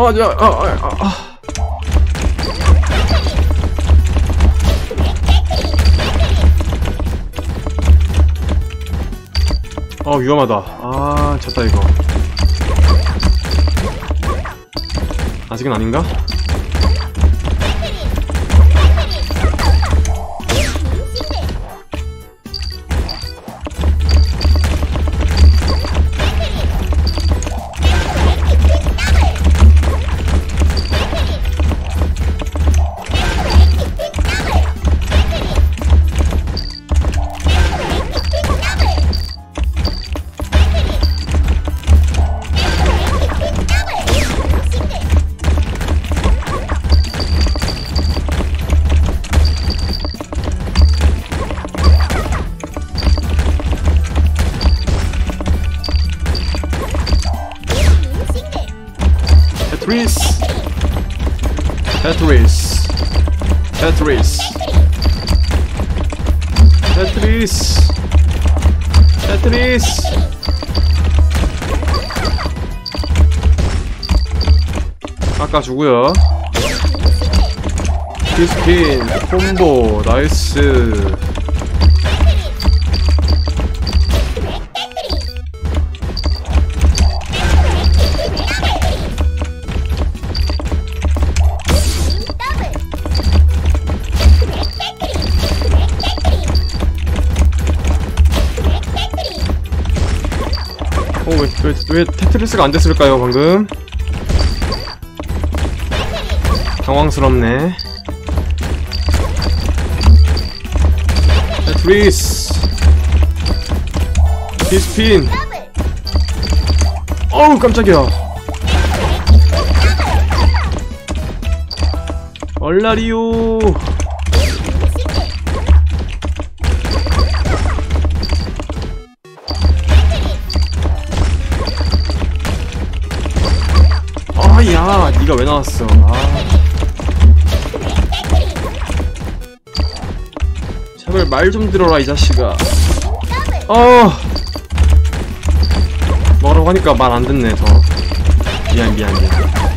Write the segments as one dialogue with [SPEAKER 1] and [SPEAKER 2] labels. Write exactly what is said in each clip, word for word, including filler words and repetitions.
[SPEAKER 1] 맞아. 아, 아, 아. 어, 위험하다. 아, 졌다 이거. 아직은 아닌가? 테트리스 테트리스 테트리스 테트리스 테트리스 깎아주고요. 디스핀 콤보 나이스. 어, 왜, 왜, 왜 테트리스가 안 됐을까요, 방금? 당황스럽네. 테트리스! 디스핀! 어우, 깜짝이야! 얼라리오! 야, 니가 왜 나왔어? 아. 제발 말 좀 들어라 이 자식아. 어. 뭐라고 하니까 말 안 듣네 더. 미안 미안 미안.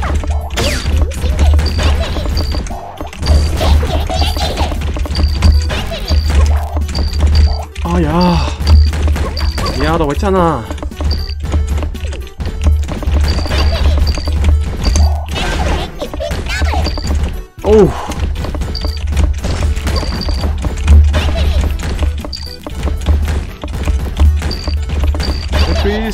[SPEAKER 1] 아, 야. 미안하다고 했잖아. 오우. 테트리스.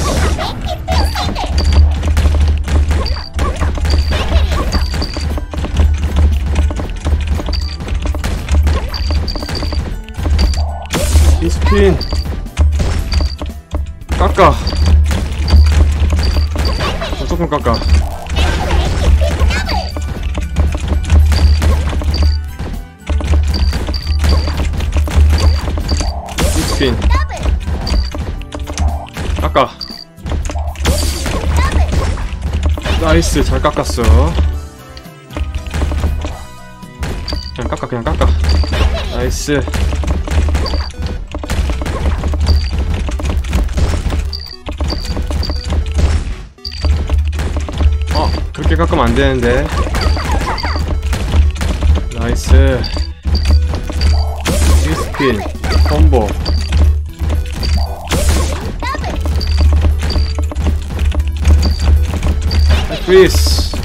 [SPEAKER 1] 디스핀. 깎아. 조금 깎아. 디스핀. 깎아. 나이스. 잘 깎았어. 그냥 깎아 그냥 깎아. 나이스. 어, 그렇게 깎으면 안 되는데. 나이스. 디스핀 콤보. 테트리스.